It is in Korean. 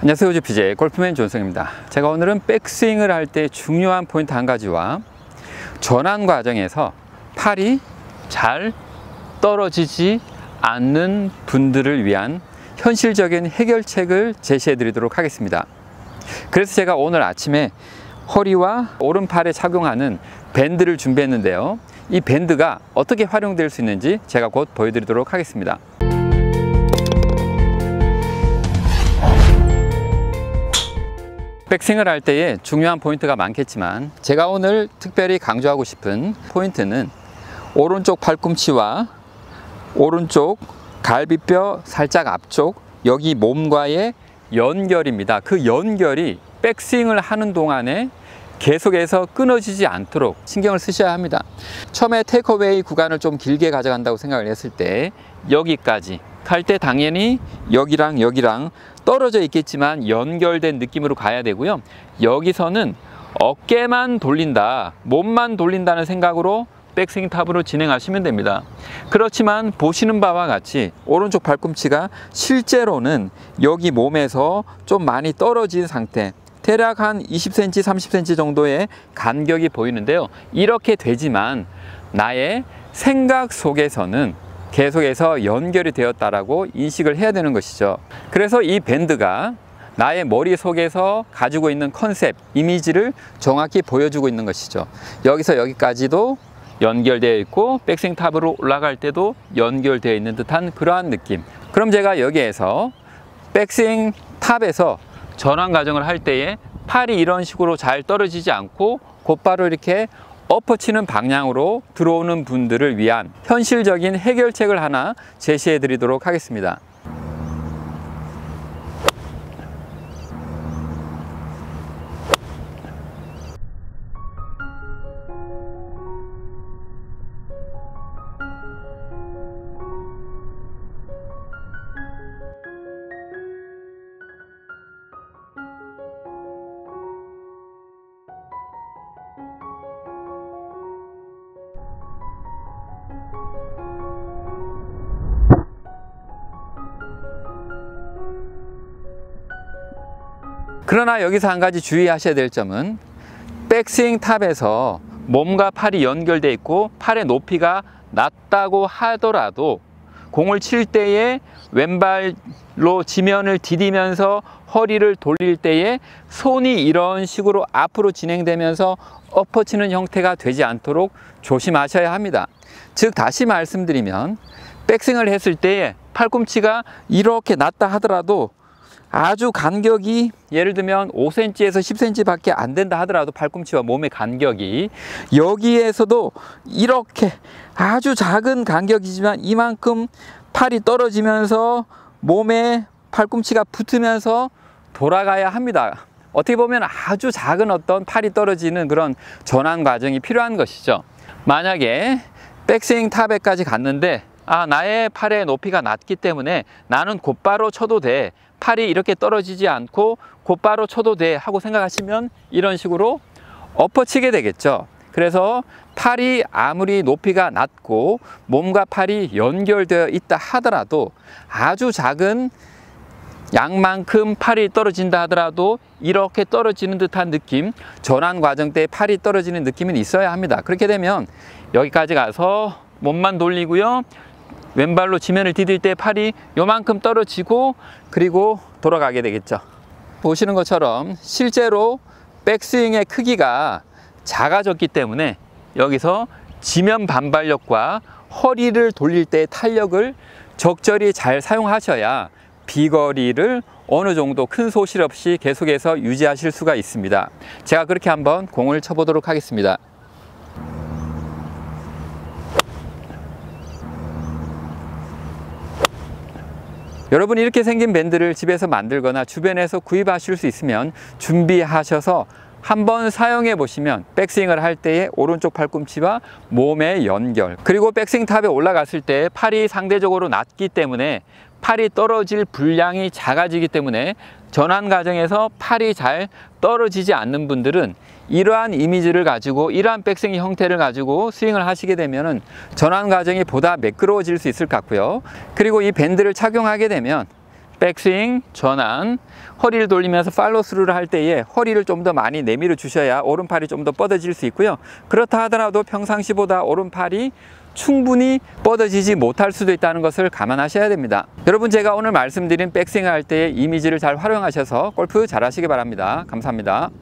안녕하세요. 우주 BJ 골프맨 존성입니다. 제가 오늘은 백스윙을 할 때 중요한 포인트 한 가지와 전환 과정에서 팔이 잘 떨어지지 않는 분들을 위한 현실적인 해결책을 제시해 드리도록 하겠습니다. 그래서 제가 오늘 아침에 허리와 오른팔에 착용하는 밴드를 준비했는데요. 이 밴드가 어떻게 활용될 수 있는지 제가 곧 보여드리도록 하겠습니다. 백스윙을 할 때에 중요한 포인트가 많겠지만 제가 오늘 특별히 강조하고 싶은 포인트는 오른쪽 팔꿈치와 오른쪽 갈비뼈 살짝 앞쪽 여기 몸과의 연결입니다. 그 연결이 백스윙을 하는 동안에 계속해서 끊어지지 않도록 신경을 쓰셔야 합니다. 처음에 테이크어웨이 구간을 좀 길게 가져간다고 생각을 했을 때 여기까지 갈 때 당연히 여기랑 여기랑 떨어져 있겠지만 연결된 느낌으로 가야 되고요. 여기서는 어깨만 돌린다, 몸만 돌린다는 생각으로 백스윙 탑으로 진행하시면 됩니다. 그렇지만 보시는 바와 같이 오른쪽 팔꿈치가 실제로는 여기 몸에서 좀 많이 떨어진 상태, 대략 한 20cm, 30cm 정도의 간격이 보이는데요. 이렇게 되지만 나의 생각 속에서는 계속해서 연결이 되었다라고 인식을 해야 되는 것이죠. 그래서 이 밴드가 나의 머릿속에서 가지고 있는 컨셉, 이미지를 정확히 보여주고 있는 것이죠. 여기서 여기까지도 연결되어 있고 백스윙 탑으로 올라갈 때도 연결되어 있는 듯한 그러한 느낌. 그럼 제가 여기에서 백스윙 탑에서 전환 과정을 할 때에 팔이 이런 식으로 잘 떨어지지 않고 곧바로 이렇게 엎어치는 방향으로 들어오는 분들을 위한 현실적인 해결책을 하나 제시해 드리도록 하겠습니다. 그러나 여기서 한 가지 주의하셔야 될 점은 백스윙 탑에서 몸과 팔이 연결되어 있고 팔의 높이가 낮다고 하더라도 공을 칠 때에 왼발로 지면을 디디면서 허리를 돌릴 때에 손이 이런 식으로 앞으로 진행되면서 엎어치는 형태가 되지 않도록 조심하셔야 합니다. 즉 다시 말씀드리면 백스윙을 했을 때에 팔꿈치가 이렇게 낮다 하더라도 아주 간격이 예를 들면 5cm에서 10cm 밖에 안 된다 하더라도 팔꿈치와 몸의 간격이 여기에서도 이렇게 아주 작은 간격이지만 이만큼 팔이 떨어지면서 몸에 팔꿈치가 붙으면서 돌아가야 합니다. 어떻게 보면 아주 작은 어떤 팔이 떨어지는 그런 전환 과정이 필요한 것이죠. 만약에 백스윙 탑에까지 갔는데 나의 팔의 높이가 낮기 때문에 나는 곧바로 쳐도 돼, 팔이 이렇게 떨어지지 않고 곧바로 쳐도 돼 하고 생각하시면 이런 식으로 엎어치게 되겠죠. 그래서 팔이 아무리 높이가 낮고 몸과 팔이 연결되어 있다 하더라도 아주 작은 양만큼 팔이 떨어진다 하더라도 이렇게 떨어지는 듯한 느낌, 전환 과정 때 팔이 떨어지는 느낌은 있어야 합니다. 그렇게 되면 여기까지 가서 몸만 돌리고요, 왼발로 지면을 디딜 때 팔이 요만큼 떨어지고 그리고 돌아가게 되겠죠. 보시는 것처럼 실제로 백스윙의 크기가 작아졌기 때문에 여기서 지면 반발력과 허리를 돌릴 때의 탄력을 적절히 잘 사용하셔야 비거리를 어느 정도 큰 소실 없이 계속해서 유지하실 수가 있습니다. 제가 그렇게 한번 공을 쳐보도록 하겠습니다. 여러분이 이렇게 생긴 밴드를 집에서 만들거나 주변에서 구입하실 수 있으면 준비하셔서 한번 사용해 보시면 백스윙을 할 때의 오른쪽 팔꿈치와 몸의 연결, 그리고 백스윙 탑에 올라갔을 때 팔이 상대적으로 낮기 때문에 팔이 떨어질 분량이 작아지기 때문에 전환 과정에서 팔이 잘 떨어지지 않는 분들은 이러한 이미지를 가지고 이러한 백스윙 형태를 가지고 스윙을 하시게 되면 전환 과정이 보다 매끄러워질 수 있을 것 같고요. 그리고 이 밴드를 착용하게 되면 백스윙, 전환, 허리를 돌리면서 팔로스루를 할 때에 허리를 좀 더 많이 내밀어 주셔야 오른팔이 좀 더 뻗어질 수 있고요. 그렇다 하더라도 평상시보다 오른팔이 충분히 뻗어지지 못할 수도 있다는 것을 감안하셔야 됩니다. 여러분, 제가 오늘 말씀드린 백스윙 할 때의 이미지를 잘 활용하셔서 골프 잘 하시기 바랍니다. 감사합니다.